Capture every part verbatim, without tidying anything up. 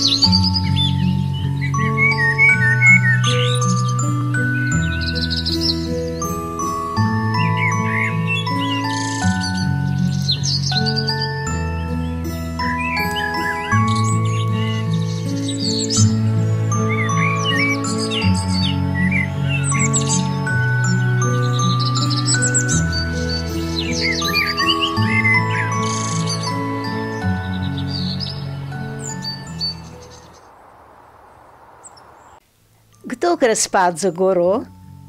Kdo gre spat za goro?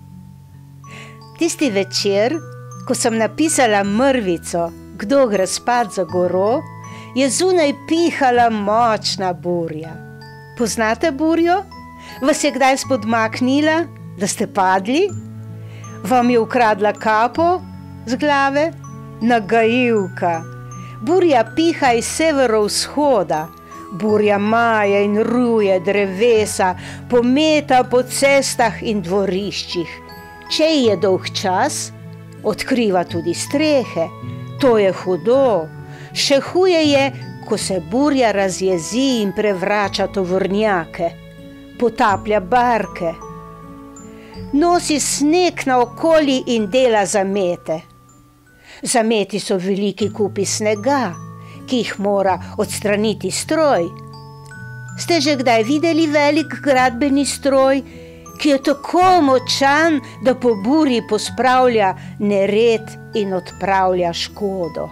Tisti večer, ko sem napisala mrvico, kdo gre spat za goro, je zunaj pihala močna burja. Poznate burjo? Vas je kdaj spodmaknila, da ste padli? Vam je ukradla kapo z glave? Nagajivka. Burja piha iz severovzhoda. Burja maje in ruje drevesa, pometa po cestah in dvoriščih. Če je dolg čas, odkriva tudi strehe. To je hudo. Še huje je, ko se burja razjezi in prevrača tovornjake, potaplja barke. Nosi sneg naokoli in dela zamete. Zameti so veliki kupi snega, ki jih mora odstraniti stroj. Ste že kdaj videli velik gradbeni stroj, ki je tako močan, da po burji pospravlja nered in odpravlja škodo?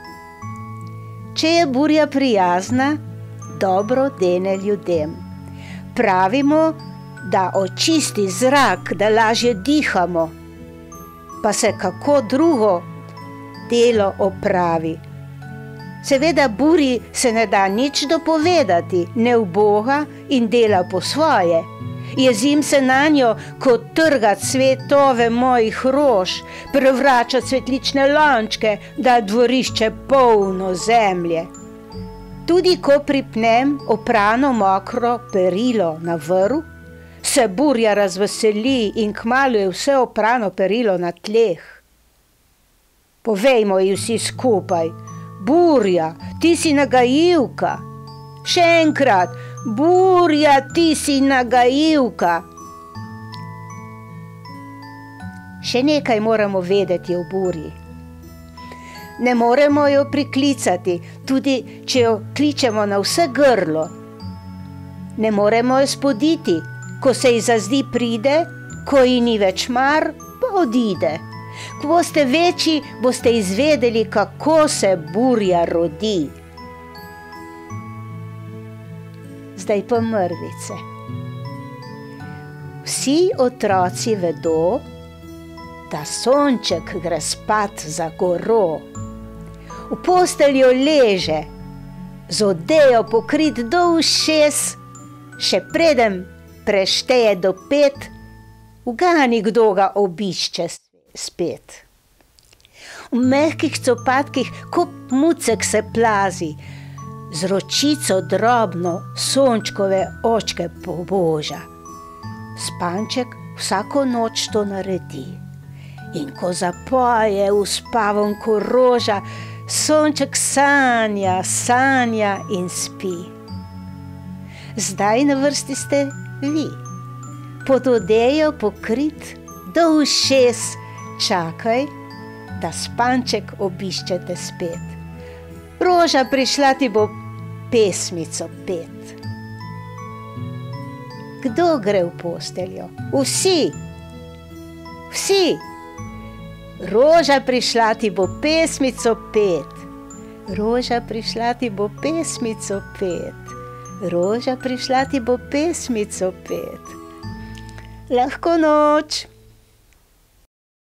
Če je burja prijazna, dobro dene ljudem. Pravimo, da očisti zrak, da lažje dihamo, pa se kako drugo delo opravi. Seveda burji se ne da nič dopovedati, ne uboga in dela po svoje. Jezim se nanjo, kot trga cvetove mojih rož, prevrača cvetlične lončke, da je dvorišče polno zemlje. Tudi ko pripnem oprano mokro perilo na vrv, se burja razveseli in kmalu je vse oprano perilo na tleh. Povejmo ji vsi skupaj: burja, ti si nagajivka. Še enkrat: burja, ti si nagajivka. Še nekaj moramo vedeti o burji. Ne moremo jo priklicati, tudi če jo kličemo na vse grlo. Ne moremo jo spoditi, ko se ji zazdi pride, ko ji ni več mar, pa odide. Ko boste večji, boste izvedeli, kako se burja rodi. Zdaj pa mrvice. Vsi otroci vedo, da sonček gre spat za goro. V posteljo leže, z odejo pokrit do ušes, še preden prešteje do pet, ugani, kdo ga obišče spet. V mehkih copatkih kot mucek se plazi, z ročico drobno sončkove očke poboža. Spanček vsako noč to naredi. In ko zapoje uspavanko roža, sonček sanja, sanja in spi. Zdaj na vrsti ste vi, pod odejo pokrit do ušes. Čakaj, da spanček obiščete spet. Roža prišla ti bo pesmico pet. Kdo gre v posteljo? Vsi. Vsi. Roža prišla ti bo pesmico pet. Roža prišla ti bo pesmico pet. Roža prišla ti bo pesmico pet. Lahko noč.